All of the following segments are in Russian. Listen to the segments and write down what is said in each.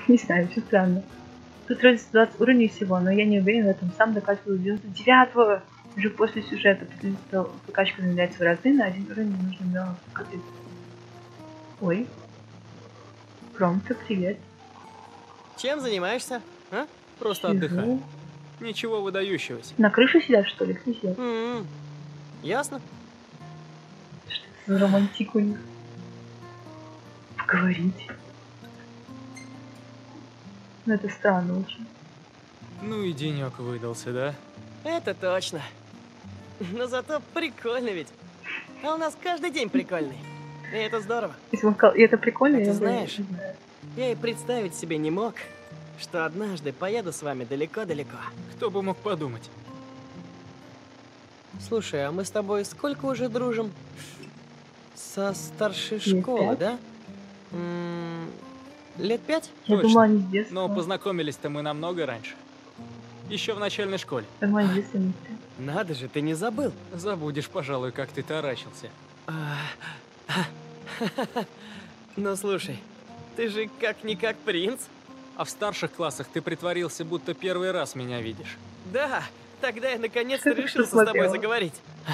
Не знаю, все странно. Тут вроде 120 уровней всего, но я не уверен в этом. Сам докачиваю 99-го. Уже после сюжета, потому что прокачка замедляется в разы, на один уровень нужно миллион копить. Ой. Промто, привет. Чем занимаешься? А? Просто отдыхаю. Ничего выдающегося. На крыше сидят, что ли? Кто сидят? Ясно. Что это за романтик у них? Поговорить. Ну это странно очень. Ну и денек выдался, да? Это точно. Но зато прикольно ведь. А у нас каждый день прикольный. И это здорово. Если он сказал, и это прикольно, А ты я знаешь, не знаю. я и представить себе не мог, что однажды поеду с вами далеко-далеко. Кто бы мог подумать? Слушай, а мы с тобой сколько уже дружим? Со старшей Лет школы, 5? да? Лет 5? Я Точно. думала, они с детства. Но познакомились-то мы намного раньше. Еще в начальной школе. Я думала, они с детства вместе. Надо же, ты не забыл. Забудешь, пожалуй, как ты таращился. Ну слушай, ты же как-никак принц. А в старших классах ты притворился, будто первый раз меня видишь. Да, тогда я наконец-то Что решился с тобой смотрела? заговорить.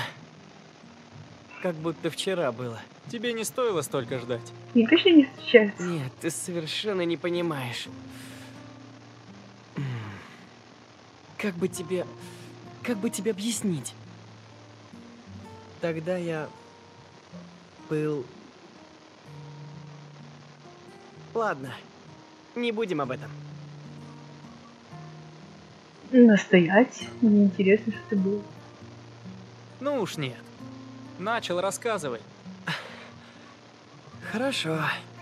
Как будто вчера было. Тебе не стоило столько ждать. Они точно не встречаются? Нет, ты совершенно не понимаешь. Как бы тебе объяснить? Тогда я был... Ладно, не будем об этом. Настоять? Мне интересно, что ты был. Ну уж нет. Начал, рассказывай. Хорошо.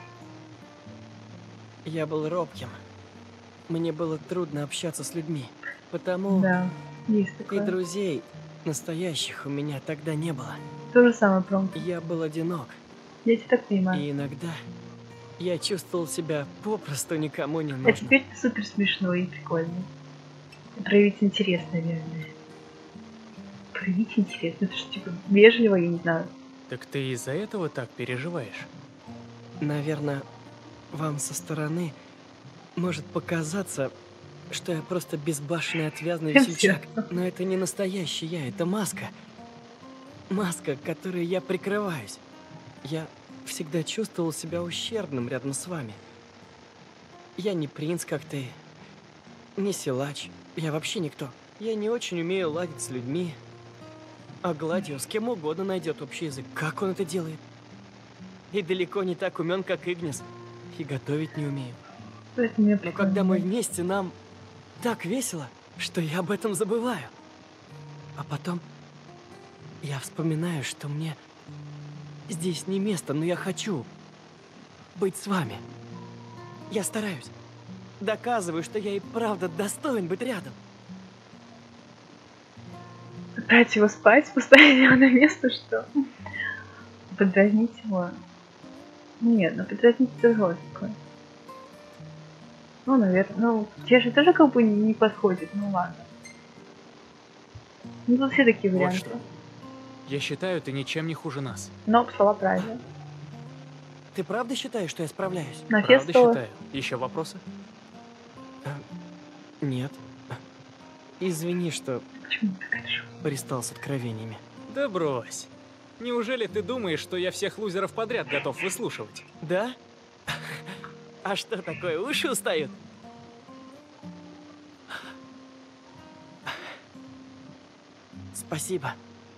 Я был робким. Мне было трудно общаться с людьми, потому Да, есть и такое. друзей настоящих у меня тогда не было. То же самое, Промто. Я был одинок, Я тебя так понимаю. и иногда я чувствовал себя попросту никому не А нужным. теперь ты супер смешной и прикольный. Проявить интерес, наверное. Проявить интерес. Это же типа вежливо, я не знаю. Так ты из-за этого так переживаешь? Наверное, вам со стороны может показаться, что я просто безбашенный отвязный весельчак. Но это не настоящий я, это маска. Маска, которой я прикрываюсь. Я всегда чувствовал себя ущербным рядом с вами. Я не принц, как ты, не силач. Я вообще никто. Я не очень умею ладить с людьми. А Гладио с кем угодно найдет общий язык. Как он это делает? И далеко не так умен, как Игнис. И готовить не умею. Это мне Но когда мы вместе, нам так весело, что я об этом забываю. А потом я вспоминаю, что мне здесь не место, но я хочу быть с вами. Я стараюсь. Доказываю, что я и правда достоин быть рядом. Отправить его спать, поставить его на место, что? Подразнить его? Нет, ну подразнить это жестко. Ну, наверное, ну, тебе же тоже как бы не подходит, ну ладно. Ну, тут все такие Вот варианты. что. Я считаю, ты ничем не хуже нас. Но слова правильно. Ты правда считаешь, что я справляюсь? На Правда фесту считаю. Еще вопросы? Нет. Извини, что почему ты говоришь? пристал с откровениями. Да брось. Неужели ты думаешь, что я всех лузеров подряд готов выслушивать? Да? А что такое, уши устают? Спасибо.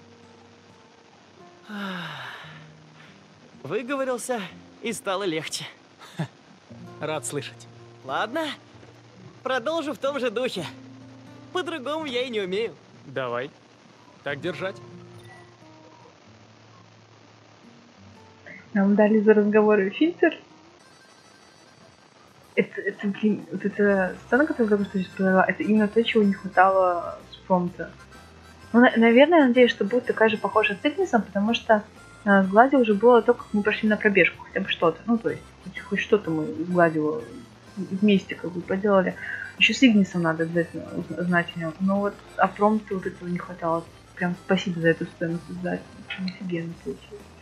Выговорился и стало легче. Рад слышать. Ладно, продолжу в том же духе. По-другому я и не умею. Давай. Так держать. Нам дали за разговоры фильтр. Это, блин, вот эта сцена, которую я только что сейчас провела, это именно то, чего не хватало с Промто. Ну, наверное, я надеюсь, что будет такая же похожая с Игнисом, потому что с Гладио уже было то, как мы пошли на пробежку, хотя бы что-то. Ну, то есть, хоть что-то мы с Гладио вместе как бы поделали. Еще с Игнисом надо обязательно знать о нем. Но вот о Промто вот этого не хватало. Прям спасибо за эту сцену создать. Очень офигенно получилось.